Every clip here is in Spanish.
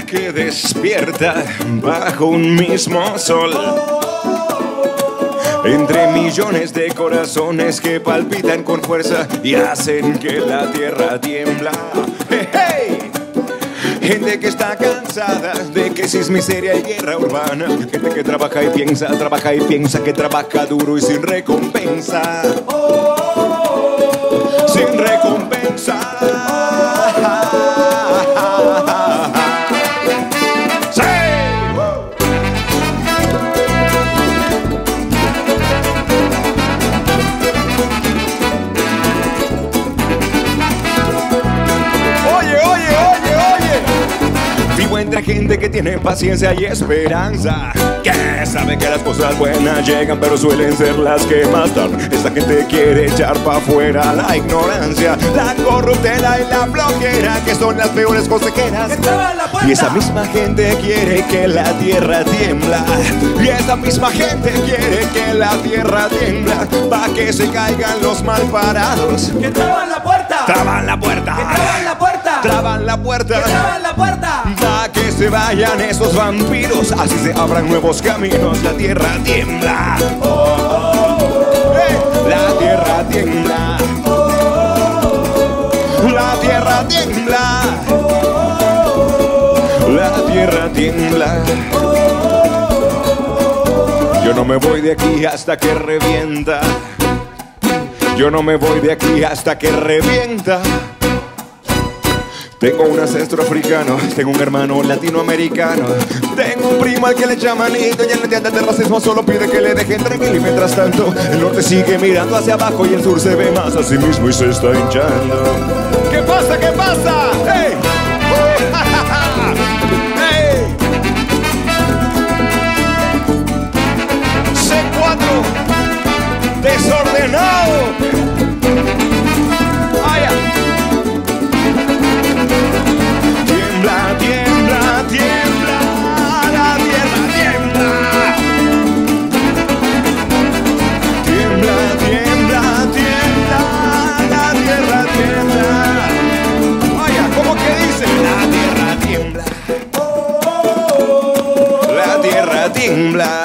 que despierta bajo un mismo sol, entre millones de corazones que palpitan con fuerza y hacen que la tierra tiembla. ¡Hey, hey! Gente que está cansada de que si es miseria y guerra urbana. Gente que trabaja y piensa, que trabaja duro y sin recompensa. Sin recompensa. ¡Sí! Vivo entre gente que tiene paciencia y esperanza, que sabe que las cosas buenas llegan, pero suelen ser las que más tardan. Esta gente quiere echar pa' afuera la ignorancia, la corruptela y la flojera, que son las peores consejeras. Y esa misma gente quiere que la tierra tiembla. Y esa misma gente quiere que la tierra tiembla, pa' que se caigan los malparados. ¡Que traban la puerta! ¡Traban la puerta! ¡Que traban la puerta! ¡Traban la puerta! ¡Que traban la puerta! Pa' que se vayan esos vampiros, así se abran nuevos caminos. La tierra tiembla. Oh, oh, oh. Hey, la tierra tiembla. Oh, oh, oh. La tierra tiembla. Oh, oh, oh. La tierra tiembla. Oh, oh, oh. Yo no me voy de aquí hasta que revienta. Yo no me voy de aquí hasta que revienta. Tengo un ancestro africano, tengo un hermano latinoamericano, tengo un primo al que le llaman Nito y él no entiende de racismo, solo pide que le dejen tranquilo. Y mientras tanto, el norte sigue mirando hacia abajo y el sur se ve más a sí mismo y se está hinchando. ¿Qué pasa? ¿Qué pasa? ¡Hey! ¡Hey! C4 desordenado. Tiembla,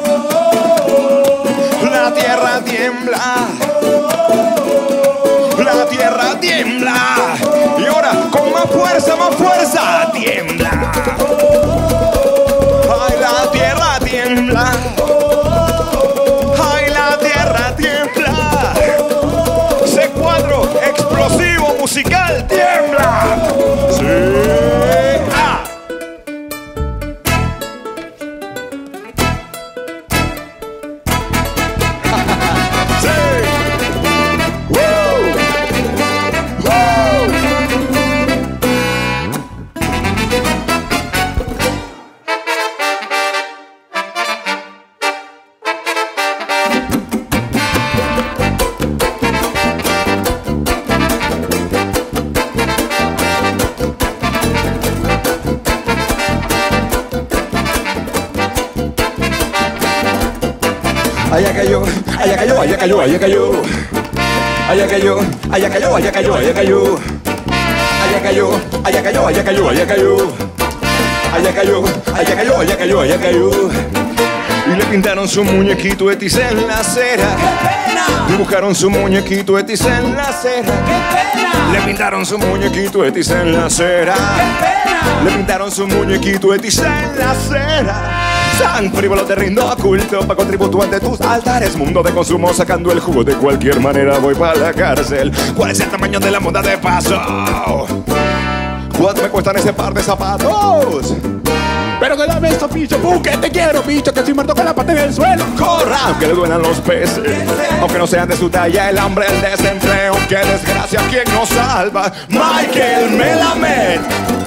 la tierra tiembla, la tierra tiembla, y ahora con más fuerza, tiembla. Ay, la tierra tiembla, ay, la tierra tiembla. C4 explosivo musical, tiembla. Sí. Allá cayó, allá cayó, allá cayó, allá cayó. Allá cayó, allá cayó, allá cayó, allá cayó. Allá cayó, allá cayó, allá cayó, allá cayó. Allá cayó, allá cayó, allá cayó, allá cayó. Y le pintaron su muñequito Etis en la acera. ¡Qué pena! Dibujaron su muñequito Etis en la acera. ¡Qué pena! Le pintaron su muñequito Etis en la acera. ¡Qué pena! Le pintaron su muñequito Etis en la acera. Tan frívolo te rindo culto, pago tributo ante tus altares. Mundo de consumo sacando el jugo, de cualquier manera voy para la cárcel. ¿Cuál es el tamaño de la monda de paso? ¿Cuánto me cuestan ese par de zapatos? Pero que dame esto, bicho, que te quiero, bicho, que estoy muerto con la pata en el suelo. Corra, aunque le duelan los peces, aunque no sean de su talla, el hambre, el desempleo. Qué desgracia, ¿quién nos salva? Michael Melamed.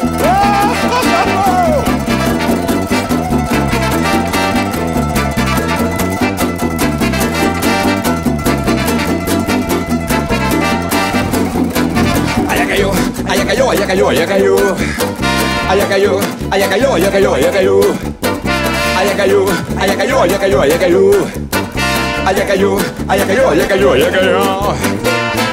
Allá cayó, allá cayó, allá cayó, allá cayó. Allá cayó, allá cayó, allá cayó, allá cayó. Allá cayó, allá cayó, allá cayó, allá cayó. Allá cayó, allá cayó, allá cayó, allá cayó.